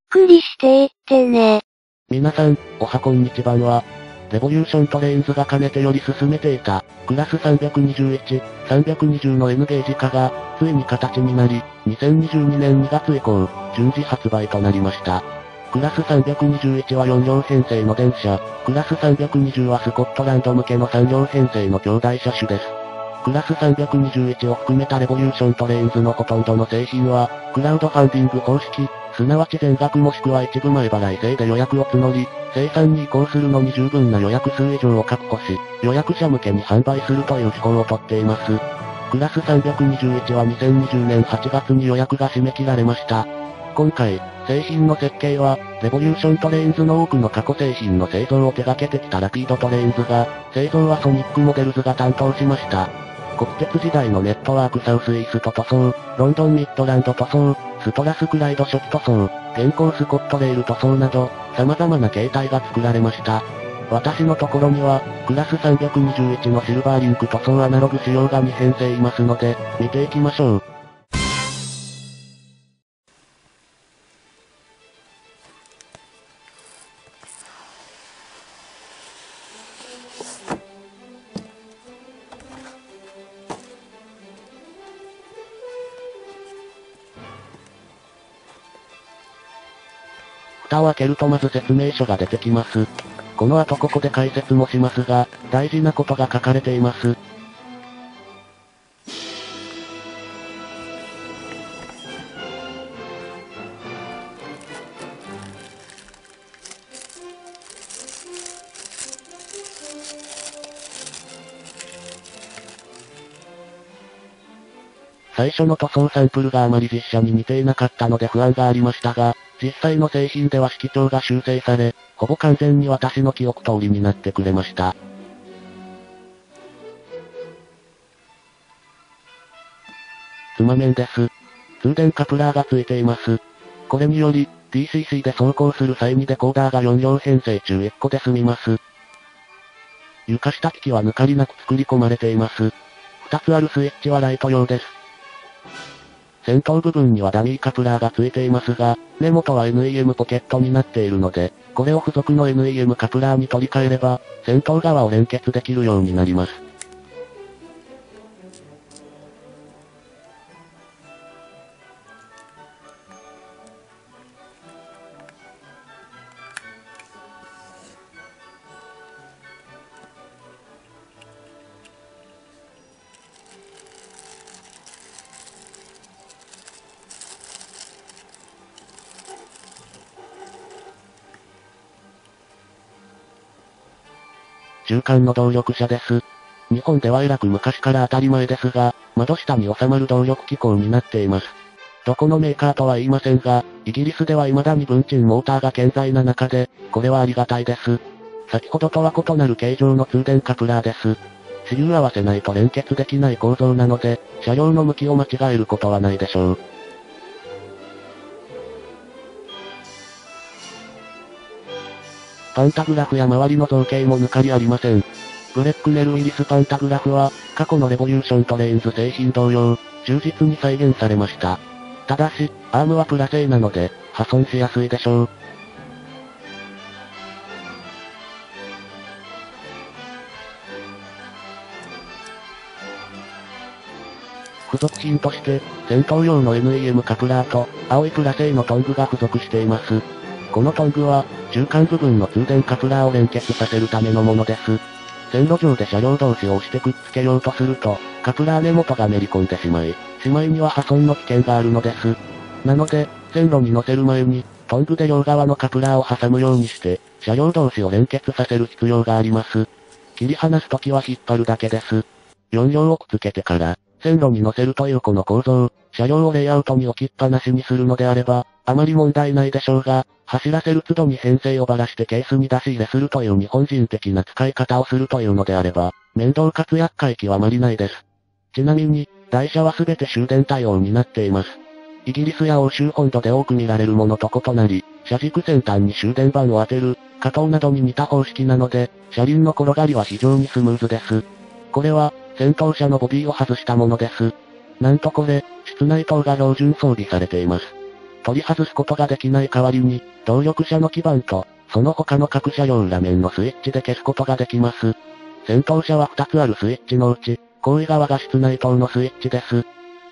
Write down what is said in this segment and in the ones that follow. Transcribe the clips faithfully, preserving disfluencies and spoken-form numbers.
くりしていってね。 皆さん、おはこんにちばんは。レボリューショントレインズがかねてより進めていた、クラスさんびゃくにじゅういち、さんびゃくにじゅうの N ゲージ化が、ついに形になり、にせんにじゅうにねんにがつ以降、順次発売となりました。クラスさんびゃくにじゅういちはよん両編成の電車、クラスさんびゃくにじゅうはスコットランド向けのさん両編成の兄弟車種です。クラスさんびゃくにじゅういちを含めたレボリューショントレインズのほとんどの製品は、クラウドファンディング方式、すなわち全額もしくは一部前払い制で予約を募り、生産に移行するのに十分な予約数以上を確保し、予約者向けに販売するという手法をとっています。クラスさんびゃくにじゅういちはにせんにじゅうねんはちがつに予約が締め切られました。今回、製品の設計は、レボリューショントレインズの多くの過去製品の製造を手掛けてきたラピードトレインズが、製造はソニックモデルズが担当しました。国鉄時代のネットワークサウスイースト塗装、ロンドンミッドランド塗装、ストラスクライド初期塗装、現行スコットレール塗装など、様々な形態が作られました。私のところには、クラスさんびゃくにじゅういちのシルバーリンク塗装アナログ仕様がに編成いますので、見ていきましょう。蓋を開けるとまず説明書が出てきます。この後ここで解説もしますが、大事なことが書かれています。最初の塗装サンプルがあまり実写に似ていなかったので不安がありましたが、実際の製品では色調が修正され、ほぼ完全に私の記憶通りになってくれました。妻面です。通電カプラーが付いています。これにより、ティーシーシー で走行する際にデコーダーがよん両編成中いっこで済みます。床下機器は抜かりなく作り込まれています。ふたつあるスイッチはライト用です。先頭部分にはダミーカプラーが付いていますが、根元は エヌイーエム ポケットになっているので、これを付属の エヌイーエム カプラーに取り替えれば、先頭側を連結できるようになります。中間の動力車です。日本ではえらく昔から当たり前ですが、窓下に収まる動力機構になっています。どこのメーカーとは言いませんが、イギリスでは未だに分鎮モーターが健在な中で、これはありがたいです。先ほどとは異なる形状の通電カプラーです。支流合わせないと連結できない構造なので、車両の向きを間違えることはないでしょう。パンタグラフや周りの造形も抜かりありません。ブレックネルウィリスパンタグラフは、過去のレボリューショントレインズ製品同様、忠実に再現されました。ただし、アームはプラ製なので、破損しやすいでしょう。付属品として、戦闘用の エヌイーエム カプラーと、青いプラ製のトングが付属しています。このトングは、中間部分の通電カプラーを連結させるためのものです。線路上で車両同士を押してくっつけようとすると、カプラー根元がめり込んでしまい、しまいには破損の危険があるのです。なので、線路に乗せる前に、トングで両側のカプラーを挟むようにして、車両同士を連結させる必要があります。切り離すときは引っ張るだけです。よん両をくっつけてから、線路に乗せるというこの構造、車両をレイアウトに置きっぱなしにするのであれば、あまり問題ないでしょうが、走らせる都度に編成をばらしてケースに出し入れするという日本人的な使い方をするというのであれば、面倒かつ厄介極まりないです。ちなみに、台車はすべて終電対応になっています。イギリスや欧州本土で多く見られるものと異なり、車軸先端に終電板を当てる、加藤などに似た方式なので、車輪の転がりは非常にスムーズです。これは、先頭車のボディを外したものです。なんとこれ、室内灯が標準装備されています。 取り外すことができない代わりに、動力車の基板と、その他の各車両裏面のスイッチで消すことができます。先頭車はふたつあるスイッチのうち、後位側が室内灯のスイッチです。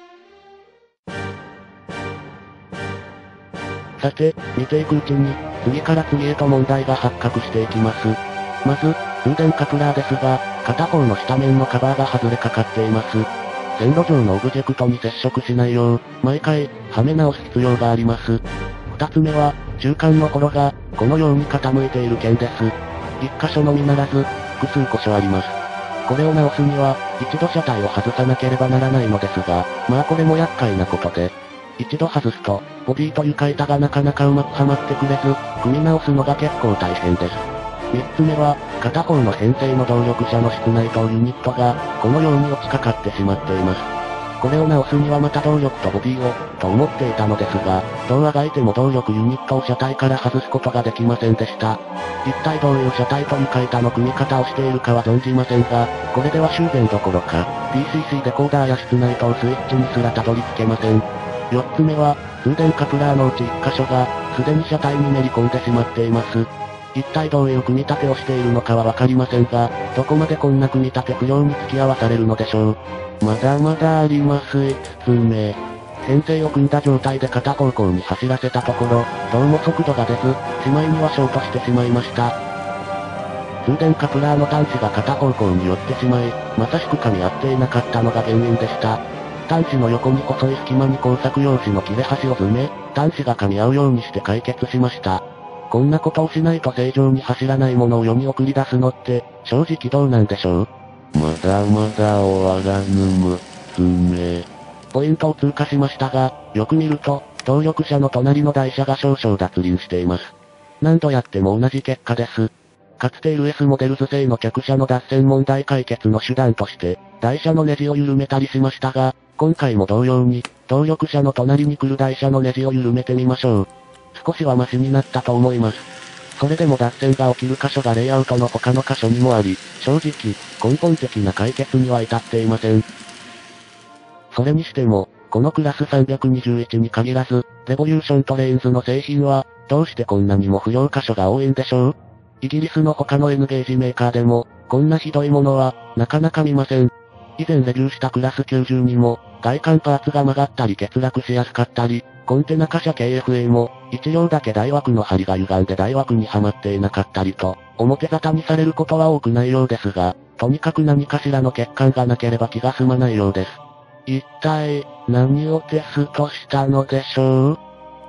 さて、見ていくうちに、次から次へと問題が発覚していきます。まず、通電カプラーですが、片方の下面のカバーが外れかかっています。線路上のオブジェクトに接触しないよう、毎回、はめ直す必要があります。二つ目は、中間のホロが、このように傾いている件です。一箇所のみならず、複数箇所あります。これを直すには、一度車体を外さなければならないのですが、まあこれも厄介なことで、一度外すと、ボディと床板がなかなかうまくはまってくれず、組み直すのが結構大変です。三つ目は、片方の編成の動力車の室内灯ユニットが、このように落ちかかってしまっています。これを直すにはまた動力とボディを、と思っていたのですが、どうあがいても動力ユニットを車体から外すことができませんでした。一体どういう車体と床板の組み方をしているかは存じませんが、これでは修繕どころか、ピーシーシー デコーダーや室内灯スイッチにすらたどり着けません。四つ目は、通電カプラーのうち一箇所が、すでに車体にめり込んでしまっています。一体どういう組み立てをしているのかはわかりませんが、どこまでこんな組み立て不良に付き合わされるのでしょう。まだまだあります。五つ目。編成を組んだ状態で片方向に走らせたところ、どうも速度が出ず、しまいにはショートしてしまいました。通電カプラーの端子が片方向に寄ってしまい、まさしく噛み合っていなかったのが原因でした。端子の横に細い隙間に工作用紙の切れ端を詰め、端子が噛み合うようにして解決しました。こんなことをしないと正常に走らないものを世に送り出すのって、正直どうなんでしょう？ まだまだ終わらぬむつめ。 ポイントを通過しましたが、よく見ると、動力車の隣の台車が少々脱輪しています。何度やっても同じ結果です。かつて エルエス モデルズ製の客車の脱線問題解決の手段として、台車のネジを緩めたりしましたが、今回も同様に、動力車の隣に来る台車のネジを緩めてみましょう。少しはマシになったと思います。それでも脱線が起きる箇所がレイアウトの他の箇所にもあり、正直、根本的な解決には至っていません。それにしても、このクラスさんびゃくにじゅういちに限らず、レボリューショントレインズの製品は、どうしてこんなにも不良箇所が多いんでしょう？イギリスの他の N ゲージメーカーでも、こんなひどいものは、なかなか見ません。以前レビューしたクラスきゅうじゅうにも、外観パーツが曲がったり欠落しやすかったり、コンテナ貨車 ケーエフエー も、一両だけ台枠の針が歪んで台枠にはまっていなかったりと、表沙汰にされることは多くないようですが、とにかく何かしらの欠陥がなければ気が済まないようです。 一体、何をテストしたのでしょう？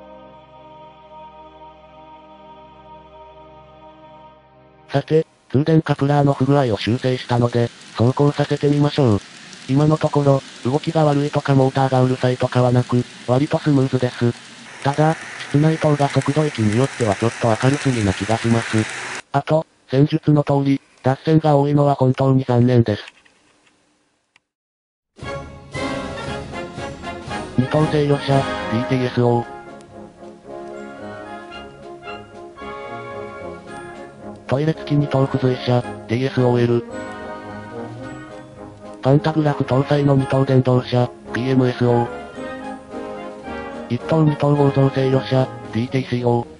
さて、通電カプラーの不具合を修正したので、走行させてみましょう。今のところ、動きが悪いとかモーターがうるさいとかはなく、割とスムーズです。ただ、室内灯が速度域によってはちょっと明るすぎな気がします。あと、先述の通り、脱線が多いのは本当に残念です。二等制御車、ディーティーエスオー。トイレ付き二等付随車、ディーエスオーエル。パンタグラフ搭載の二等電動車、ピーエムエスオー。一等二等合同制御車、ディーティーシーオー。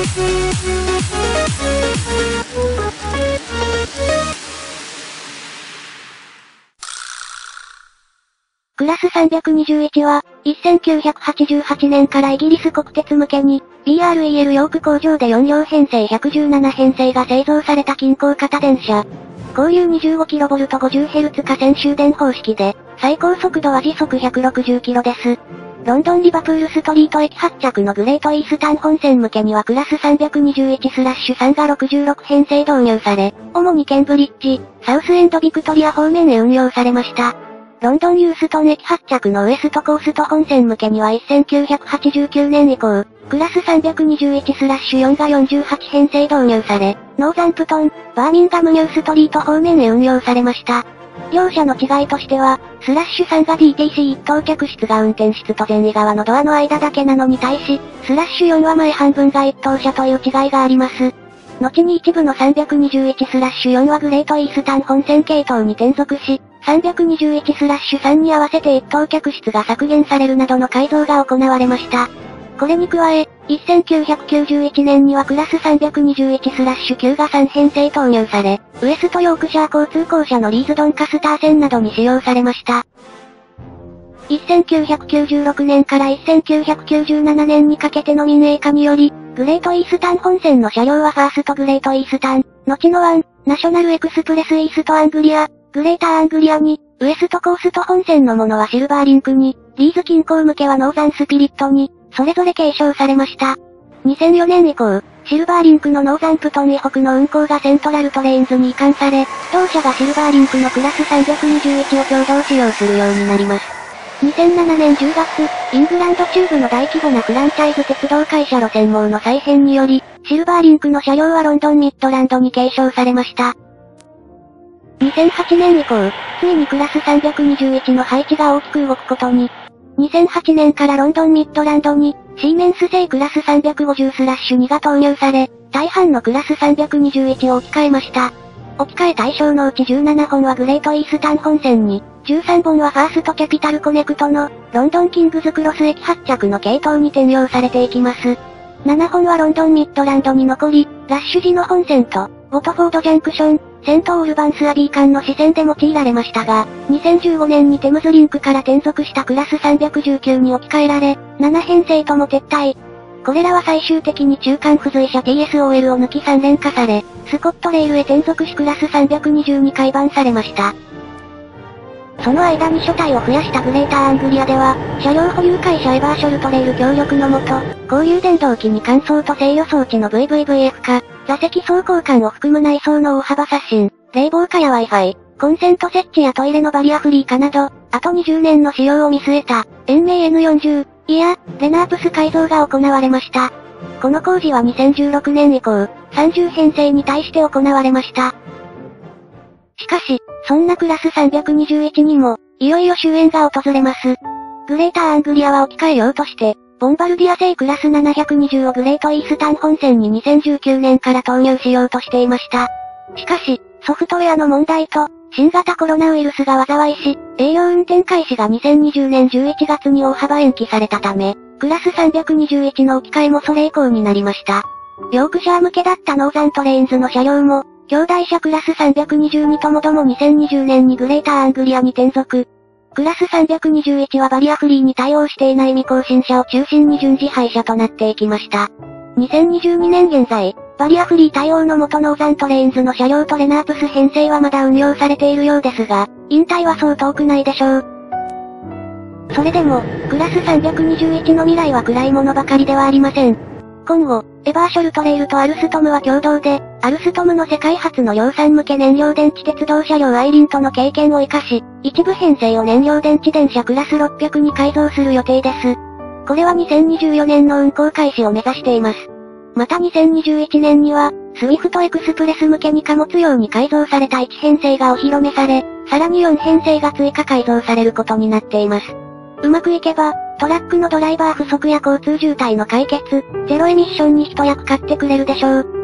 クラスさんびゃくにじゅういちは、せんきゅうひゃくはちじゅうはちねんからイギリス国鉄向けに、ビーアールイーエル ヨーク工場でよん両編成ひゃくじゅうなな編成が製造された近郊型電車。高流 にじゅうごキロボルトごじゅうヘルツ 架線終電方式で、最高速度は時速ひゃくろくじゅっキロです。ロンドンリバプールストリート駅発着のグレートイースタン本線向けにはクラスさんびゃくにじゅういちスラッシュさんがろくじゅうろく編成導入され、主にケンブリッジ、サウスエンドビクトリア方面へ運用されました。ロンドンユーストン駅発着のウエストコースト本線向けにはせんきゅうひゃくはちじゅうきゅうねん以降、クラスさんびゃくにじゅういちスラッシュよんがよんじゅうはち編成導入され、ノーザンプトン、バーミンガムニューストリート方面へ運用されました。両者の違いとしては、スラッシュさんが ディーティーシー 一等客室が運転室と前位側のドアの間だけなのに対し、スラッシュよんは前半分が一等車という違いがあります。後に一部のさんびゃくにじゅういちスラッシュよんはグレートイースタン本線系統に転属し、さんびゃくにじゅういちスラッシュさんに合わせて一等客室が削減されるなどの改造が行われました。これに加え、せんきゅうひゃくきゅうじゅういちねんにはクラスさんびゃくにじゅういちスラッシュきゅうがさん編成投入され、ウエストヨークシャー交通公社のリーズドンカスター線などに使用されました。せんきゅうひゃくきゅうじゅうろくねんからせんきゅうひゃくきゅうじゅうななねんにかけての民営化により、グレートイースタン本線の車両はファーストグレートイースタン、後のワン、ナショナルエクスプレスイーストアングリア、グレーターアングリアに、ウエストコースト本線のものはシルバーリンクに、リーズ近郊向けはノーザンスピリットに、それぞれ継承されました。にせんよねん以降、シルバーリンクのノーザンプトン以北の運行がセントラルトレインズに移管され、同社がシルバーリンクのクラスさんびゃくにじゅういちを共同使用するようになります。にせんななねんじゅうがつ、イングランド中部の大規模なフランチャイズ鉄道会社路線網の再編により、シルバーリンクの車両はロンドンミッドランドに継承されました。にせんはちねん以降、ついにクラスさんびゃくにじゅういちの配置が大きく動くことに。にせんはちねんからロンドンミッドランドに、シーメンス製クラスさんびゃくごじゅうスラッシュにが投入され、大半のクラスさんびゃくにじゅういちを置き換えました。置き換え対象のうちじゅうななほんはグレートイースタン本線に、じゅうさんぼんはファーストキャピタルコネクトの、ロンドンキングズクロス駅発着の系統に転用されていきます。ななほんはロンドンミッドランドに残り、ラッシュ時の本線と、ボトフォードジャンクション、セントオールバンスアビー間の支線で用いられましたが、にせんじゅうごねんにテムズリンクから転属したクラスさんびゃくじゅうきゅうに置き換えられ、なな編成とも撤退。これらは最終的に中間付随車 ティーエスオーエル を抜きさん連化され、スコットレールへ転属しクラスさんびゃくにじゅうに改版されました。その間に所帯を増やしたグレーターアングリアでは、車両保有会社エバーショルトレール協力のもと、高流電動機に乾燥と制御装置の ブイブイブイエフ 化、座席走行間を含む内装の大幅刷新、冷房化や Wi-Fi、コンセント設置やトイレのバリアフリー化など、あとにじゅうねんの使用を見据えた、延命 エヌよんじゅう、いや、レナープス改造が行われました。この工事はにせんじゅうろくねん以降、さんじゅう編成に対して行われました。しかし、そんなクラスさんびゃくにじゅういちにも、いよいよ終焉が訪れます。グレーターアングリアは置き換えようとして、ボンバルディア製クラスななひゃくにじゅうをグレートイースタン本線ににせんじゅうきゅうねんから投入しようとしていました。しかし、ソフトウェアの問題と、新型コロナウイルスが災いし、営業運転開始がにせんにじゅうねんじゅういちがつに大幅延期されたため、クラスさんびゃくにじゅういちの置き換えもそれ以降になりました。ヨークシャー向けだったノーザントレインズの車両も、兄弟車クラスさんびゃくにじゅうにともどもにせんにじゅうねんにグレーターアングリアに転属。クラスさんびゃくにじゅういちはバリアフリーに対応していない未更新車を中心に順次廃車となっていきました。にせんにじゅうにねん現在、バリアフリー対応の元ノーザントレインズの車両とレナープス編成はまだ運用されているようですが、引退はそう遠くないでしょう。それでも、クラスさんびゃくにじゅういちの未来は暗いものばかりではありません。今後、エバーショルトレールとアルストムは共同で、アルストムの世界初の量産向け燃料電池鉄道車両アイリントの経験を活かし、一部編成を燃料電池電車クラスろっぴゃくに改造する予定です。これはにせんにじゅうよねんの運行開始を目指しています。またにせんにじゅういちねんには、スウィフトエクスプレス向けに貨物用に改造されたいち編成がお披露目され、さらによん編成が追加改造されることになっています。うまくいけば、トラックのドライバー不足や交通渋滞の解決、ゼロエミッションに一役買ってくれるでしょう。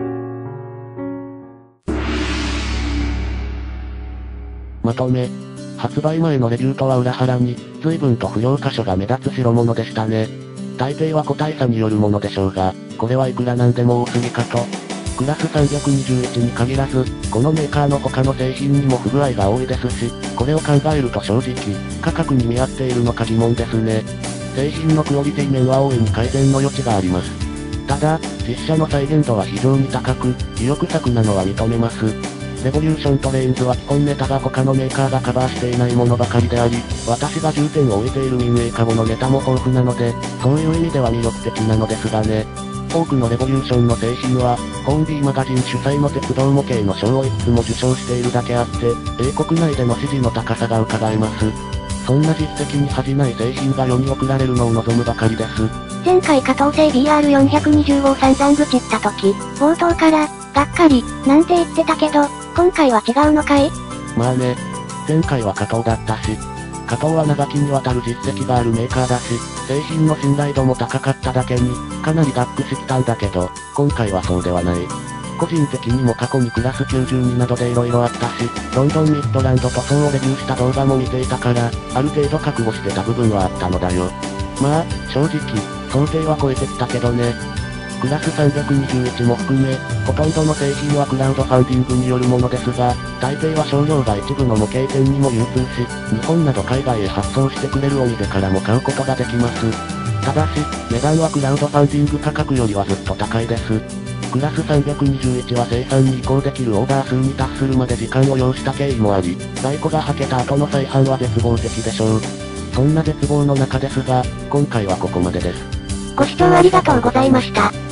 まとめ。発売前のレビューとは裏腹に、随分と不良箇所が目立つ代物でしたね。大抵は個体差によるものでしょうが、 これはいくらなんでも多すぎかと。クラスさんびゃくにじゅういちに限らず、このメーカーの他の製品にも不具合が多いですし、これを考えると正直、価格に見合っているのか疑問ですね。製品のクオリティ面は大いに改善の余地があります。ただ、実車の再現度は非常に高く、意欲作なのは認めます。レボリューショントレインズは基本ネタが他のメーカーがカバーしていないものばかりであり、私が重点を置いている民営カゴのネタも豊富なので、そういう意味では魅力的なのですがね。多くのレボリューションの製品は、ホーンビーマガジン主催の鉄道模型の賞をいくつも受賞しているだけあって、英国内での支持の高さが伺えます。そんな実績に恥じない製品が世に送られるのを望むばかりです。 前回加藤製 ビーアールよんひゃくにじゅうご を散々愚痴った時、冒頭から、がっかり、なんて言ってたけど、今回は違うのかい？ まあね。前回は加藤だったし、加藤は長きにわたる実績があるメーカーだし、製品の信頼度も高かっただけに、かなりがっくしきたんだけど、今回はそうではない。個人的にも過去にクラスきゅうじゅうになどで色々あったし、ロンドンミッドランド塗装をレビューした動画も見ていたから、ある程度覚悟してた部分はあったのだよ。まあ、正直、想定は超えてきたけどね。クラスさんびゃくにじゅういちも含め、ほとんどの製品はクラウドファンディングによるものですが、大抵は少量が一部の模型店にも流通し、日本など海外へ発送してくれるお店からも買うことができます。ただし、値段はクラウドファンディング価格よりはずっと高いです。クラスさんびゃくにじゅういちは生産に移行できるオーダー数に達するまで時間を要した経緯もあり、在庫がはけた後の再販は絶望的でしょう。そんな絶望の中ですが、今回はここまでです。 ご視聴ありがとうございました。